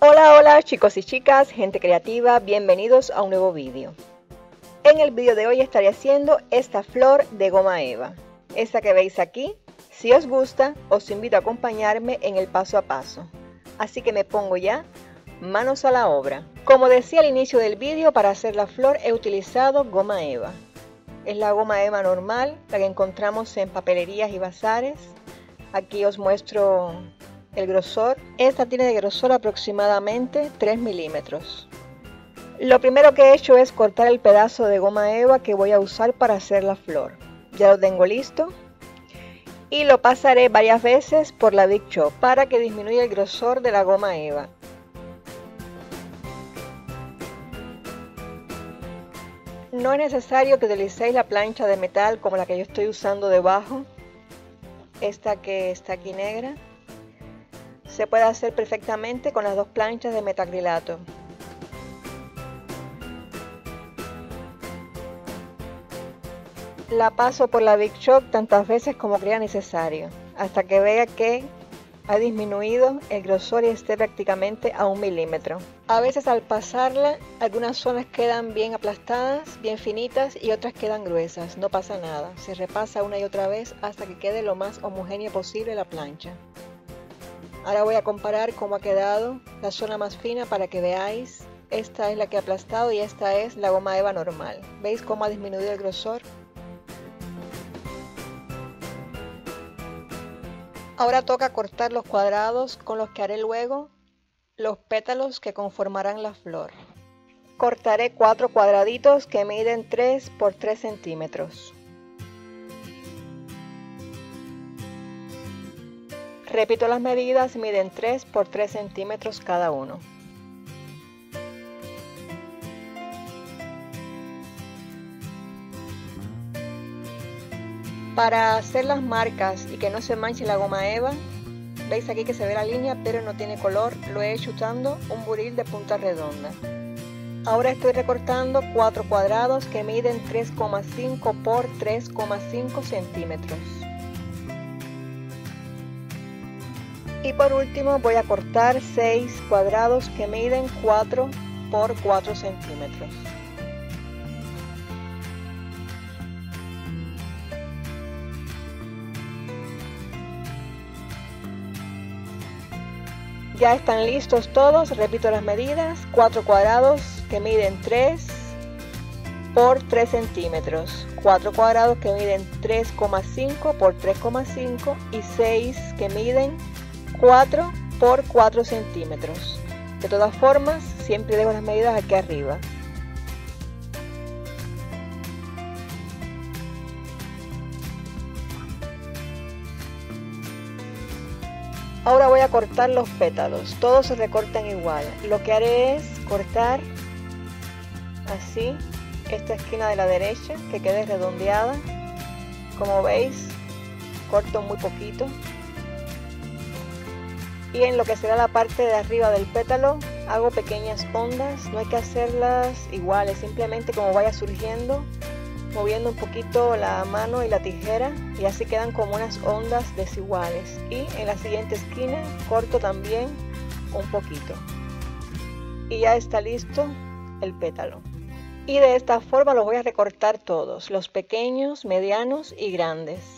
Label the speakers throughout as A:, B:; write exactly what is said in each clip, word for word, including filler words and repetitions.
A: Hola, hola chicos y chicas, gente creativa, bienvenidos a un nuevo vídeo. En el vídeo de hoy estaré haciendo esta flor de goma eva, esta que veis aquí. Si os gusta, os invito a acompañarme en el paso a paso. Así que me pongo ya manos a la obra. Como decía al inicio del vídeo, para hacer la flor he utilizado goma eva. Es la goma eva normal, la que encontramos en papelerías y bazares. Aquí os muestro el grosor. Esta tiene de grosor aproximadamente tres milímetros. Lo primero que he hecho es cortar el pedazo de goma eva que voy a usar para hacer la flor. Ya lo tengo listo. Y lo pasaré varias veces por la Big Shot para que disminuya el grosor de la goma eva. No es necesario que utilicéis la plancha de metal como la que yo estoy usando debajo. Esta que está aquí negra. Se puede hacer perfectamente con las dos planchas de metacrilato. La paso por la Big Shot tantas veces como crea necesario, hasta que vea que ha disminuido el grosor y esté prácticamente a un milímetro. A veces al pasarla, algunas zonas quedan bien aplastadas, bien finitas, y otras quedan gruesas. No pasa nada, se repasa una y otra vez hasta que quede lo más homogénea posible la plancha. Ahora voy a comparar cómo ha quedado la zona más fina para que veáis. Esta es la que he aplastado y esta es la goma eva normal. ¿Veis cómo ha disminuido el grosor? Ahora toca cortar los cuadrados con los que haré luego los pétalos que conformarán la flor. Cortaré cuatro cuadraditos que miden tres por tres centímetros. Repito las medidas, miden tres por tres centímetros cada uno. Para hacer las marcas y que no se manche la goma eva, veis aquí que se ve la línea pero no tiene color, lo he hecho usando un buril de punta redonda. Ahora estoy recortando cuatro cuadrados que miden tres coma cinco por tres coma cinco centímetros. Y por último voy a cortar seis cuadrados que miden cuatro por cuatro centímetros. Ya están listos todos, repito las medidas, cuatro cuadrados que miden tres por tres centímetros, cuatro cuadrados que miden tres coma cinco por tres coma cinco y seis que miden cuatro por cuatro centímetros. De todas formas, siempre dejo las medidas aquí arriba. Ahora voy a cortar los pétalos, todos se recortan igual. Lo que haré es cortar así esta esquina de la derecha que quede redondeada. Como veis, corto muy poquito. Y en lo que será la parte de arriba del pétalo hago pequeñas ondas, no hay que hacerlas iguales, simplemente como vaya surgiendo, moviendo un poquito la mano y la tijera y así quedan como unas ondas desiguales. Y en la siguiente esquina corto también un poquito. Y ya está listo el pétalo. Y de esta forma los voy a recortar todos, los pequeños, medianos y grandes.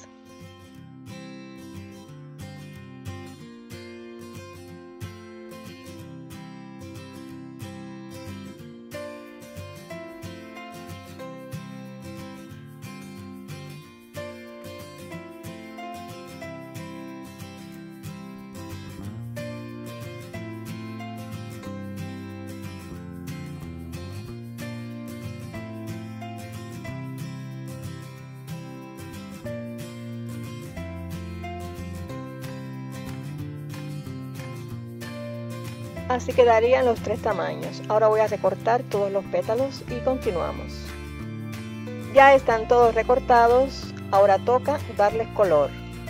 A: Así quedarían los tres tamaños. Ahora voy a recortar todos los pétalos y continuamos. Ya están todos recortados, ahora toca darles color.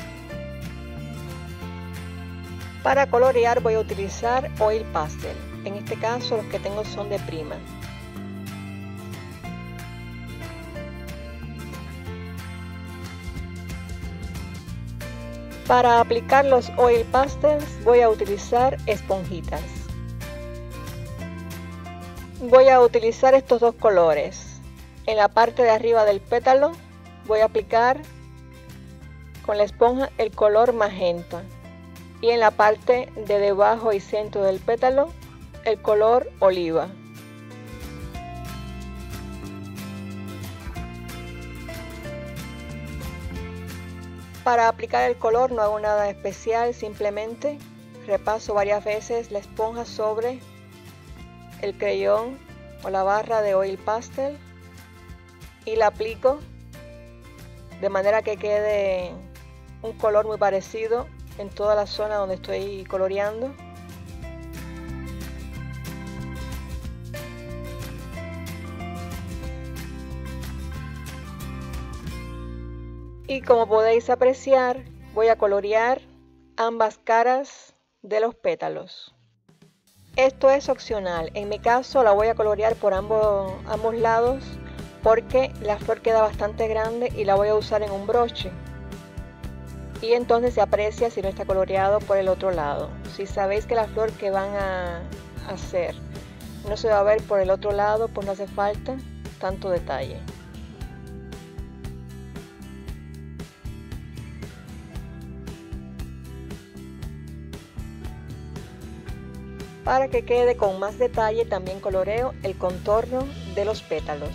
A: Para colorear voy a utilizar oil pastel. En este caso los que tengo son de Prima. Para aplicar los oil pastels voy a utilizar esponjitas. Voy a utilizar estos dos colores. En la parte de arriba del pétalo voy a aplicar con la esponja el color magenta y en la parte de debajo y centro del pétalo el color oliva. Para aplicar el color no hago nada especial, simplemente repaso varias veces la esponja sobre el creyón o la barra de oil pastel y la aplico de manera que quede un color muy parecido en toda la zona donde estoy coloreando. Y como podéis apreciar, voy a colorear ambas caras de los pétalos. Esto es opcional, en mi caso la voy a colorear por ambos, ambos lados porque la flor queda bastante grande y la voy a usar en un broche. Y entonces se aprecia si no está coloreado por el otro lado. Si sabéis que la flor que van a hacer no se va a ver por el otro lado, pues no hace falta tanto detalle. Para que quede con más detalle también coloreo el contorno de los pétalos.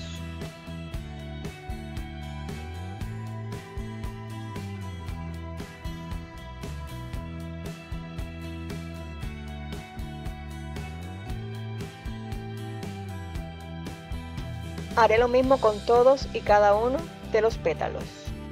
A: Haré lo mismo con todos y cada uno de los pétalos.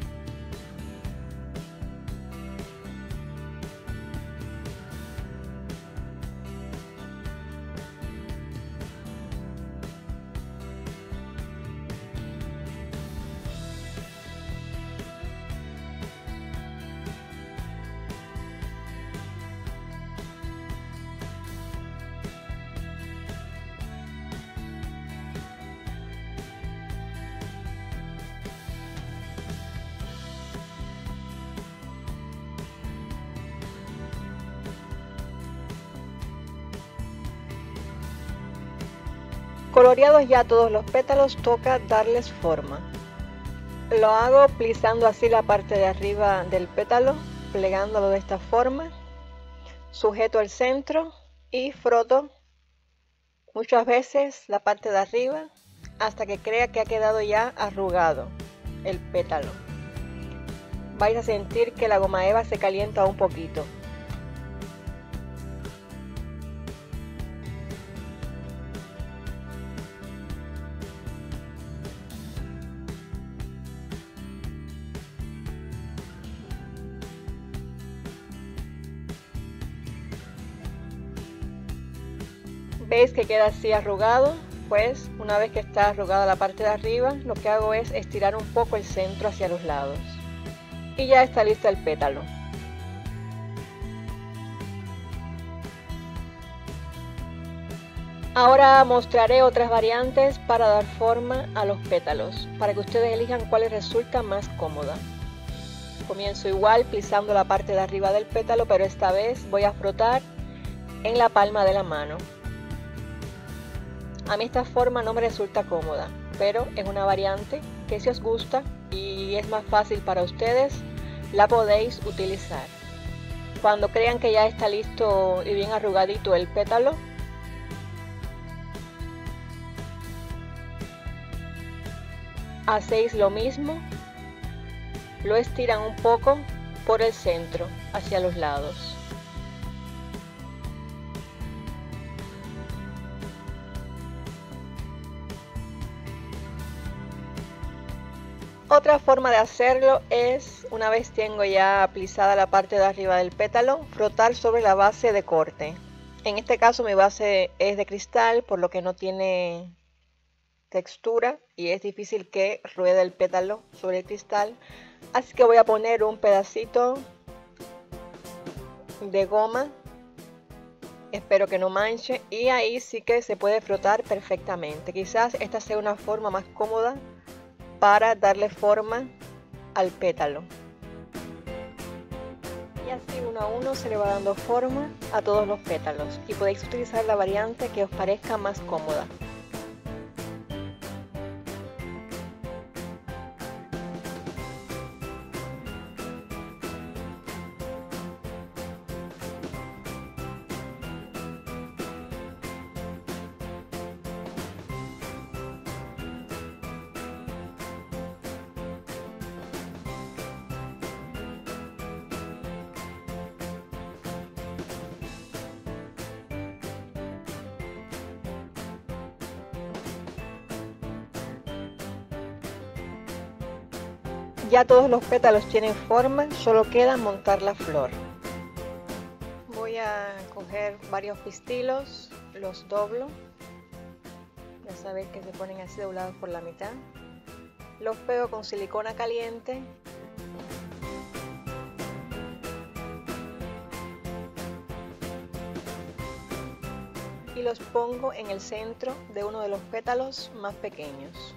A: Coloreados ya todos los pétalos, toca darles forma. Lo hago plisando así la parte de arriba del pétalo, plegándolo de esta forma. Sujeto el centro y froto muchas veces la parte de arriba hasta que crea que ha quedado ya arrugado el pétalo. Vais a sentir que la goma eva se calienta un poquito. ¿Veis que queda así arrugado? Pues una vez que está arrugada la parte de arriba, lo que hago es estirar un poco el centro hacia los lados. Y ya está listo el pétalo. Ahora mostraré otras variantes para dar forma a los pétalos, para que ustedes elijan cuál les resulta más cómoda. Comienzo igual plisando la parte de arriba del pétalo, pero esta vez voy a frotar en la palma de la mano. A mí esta forma no me resulta cómoda, pero es una variante que si os gusta y es más fácil para ustedes, la podéis utilizar. Cuando crean que ya está listo y bien arrugadito el pétalo, hacéis lo mismo, lo estiran un poco por el centro hacia los lados. Otra forma de hacerlo es, una vez tengo ya plisada la parte de arriba del pétalo, frotar sobre la base de corte. En este caso mi base es de cristal, por lo que no tiene textura y es difícil que ruede el pétalo sobre el cristal. Así que voy a poner un pedacito de goma, espero que no manche, y ahí sí que se puede frotar perfectamente. Quizás esta sea una forma más cómoda para darle forma al pétalo. Y así uno a uno se le va dando forma a todos los pétalos y podéis utilizar la variante que os parezca más cómoda. Ya todos los pétalos tienen forma, solo queda montar la flor. Voy a coger varios pistilos, los doblo. Ya sabéis que se ponen así doblados por la mitad. Los pego con silicona caliente. Y los pongo en el centro de uno de los pétalos más pequeños.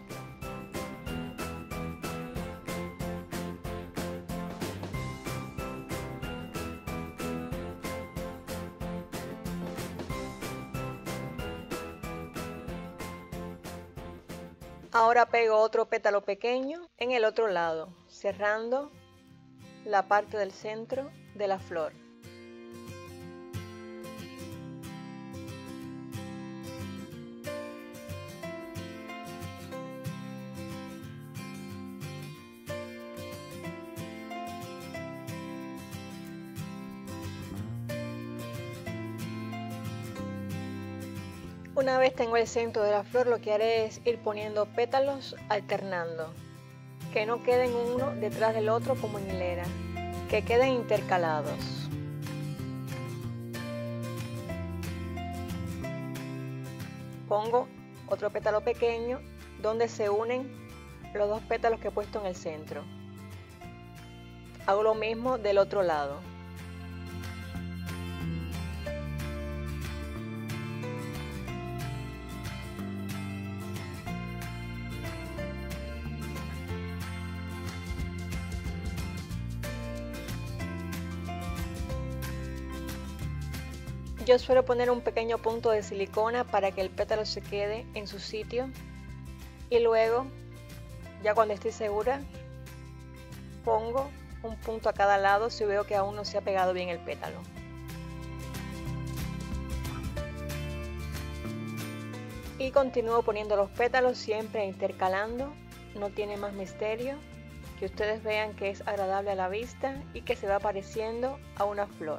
A: Ahora pego otro pétalo pequeño en el otro lado, cerrando la parte del centro de la flor. Una vez tengo el centro de la flor, lo que haré es ir poniendo pétalos alternando, que no queden uno detrás del otro como en hilera, que queden intercalados. Pongo otro pétalo pequeño donde se unen los dos pétalos que he puesto en el centro. Hago lo mismo del otro lado. Yo suelo poner un pequeño punto de silicona para que el pétalo se quede en su sitio y luego, ya cuando estoy segura, pongo un punto a cada lado si veo que aún no se ha pegado bien el pétalo. Y continúo poniendo los pétalos siempre intercalando, no tiene más misterio, que ustedes vean que es agradable a la vista y que se va pareciendo a una flor.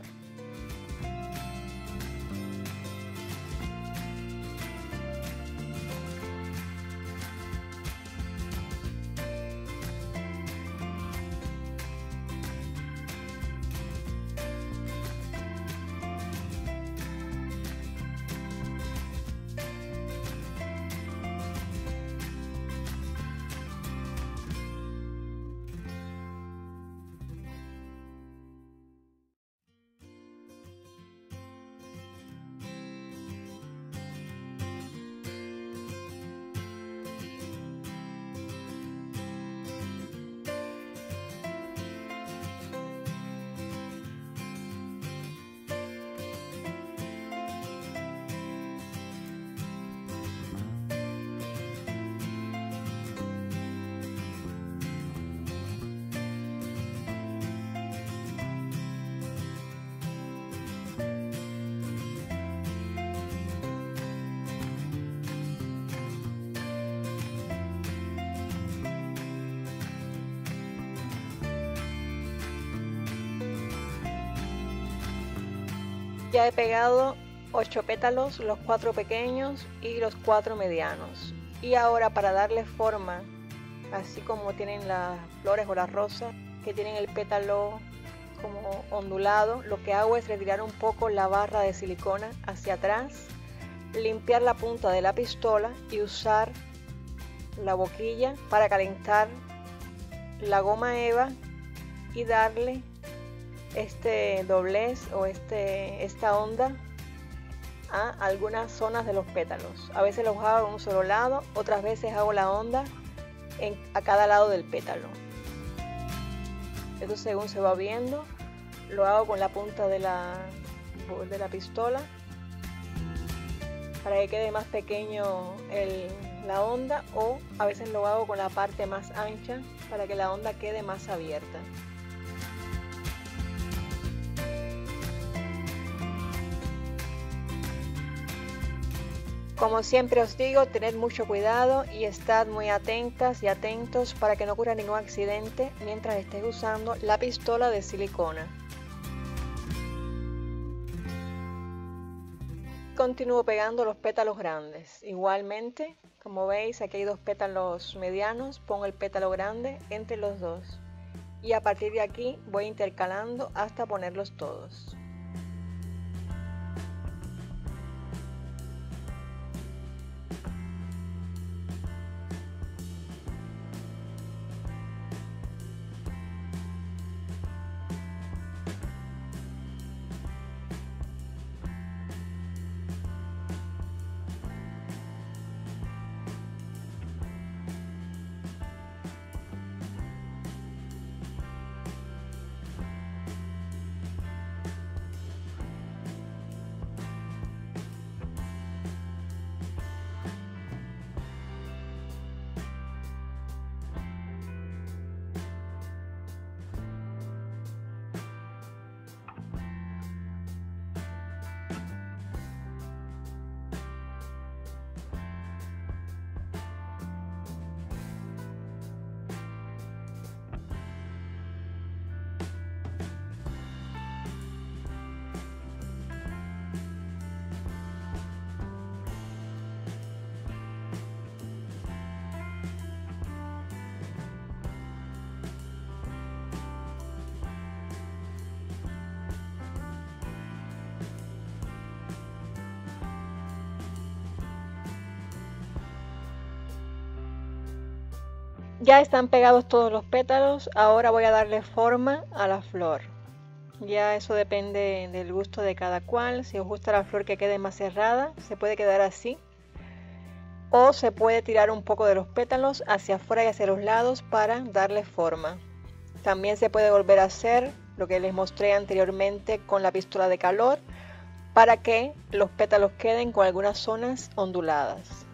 A: Ya he pegado ocho pétalos, los cuatro pequeños y los cuatro medianos. Y ahora, para darle forma, así como tienen las flores o las rosas, que tienen el pétalo como ondulado, lo que hago es retirar un poco la barra de silicona hacia atrás, limpiar la punta de la pistola y usar la boquilla para calentar la goma eva y darle este doblez o este, esta onda a algunas zonas de los pétalos. A veces los hago en un solo lado, otras veces hago la onda en, a cada lado del pétalo. Esto según se va viendo, lo hago con la punta de la, de la pistola para que quede más pequeño el, la onda, o a veces lo hago con la parte más ancha para que la onda quede más abierta. Como siempre os digo, tened mucho cuidado y estad muy atentas y atentos para que no ocurra ningún accidente mientras estéis usando la pistola de silicona. Continúo pegando los pétalos grandes. Igualmente, como veis, aquí hay dos pétalos medianos, pongo el pétalo grande entre los dos. y a partir de aquí voy intercalando hasta ponerlos todos. Ya están pegados todos los pétalos, ahora voy a darle forma a la flor. Ya eso depende del gusto de cada cual. Si os gusta la flor que quede más cerrada, se puede quedar así. O se puede tirar un poco de los pétalos hacia afuera y hacia los lados para darle forma. También se puede volver a hacer lo que les mostré anteriormente con la pistola de calor, para que los pétalos queden con algunas zonas onduladas.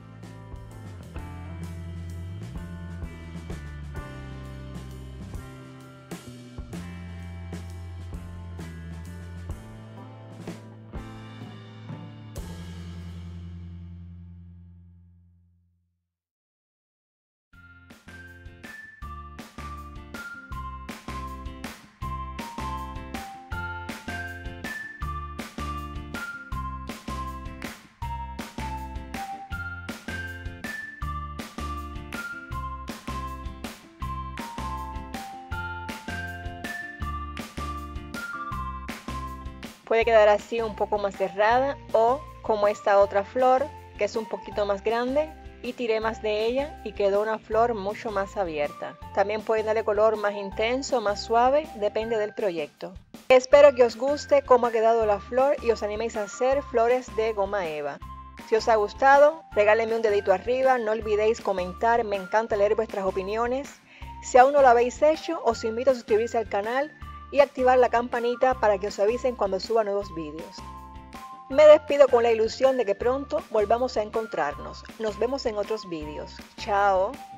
A: Puede quedar así un poco más cerrada, o como esta otra flor que es un poquito más grande y tiré más de ella y quedó una flor mucho más abierta. También pueden darle color más intenso, más suave, depende del proyecto. Espero que os guste cómo ha quedado la flor y os animéis a hacer flores de goma eva. Si os ha gustado, regálenme un dedito arriba, no olvidéis comentar, me encanta leer vuestras opiniones. Si aún no lo habéis hecho, os invito a suscribirse al canal y activar la campanita para que os avisen cuando suba nuevos vídeos. Me despido con la ilusión de que pronto volvamos a encontrarnos. Nos vemos en otros vídeos. Chao.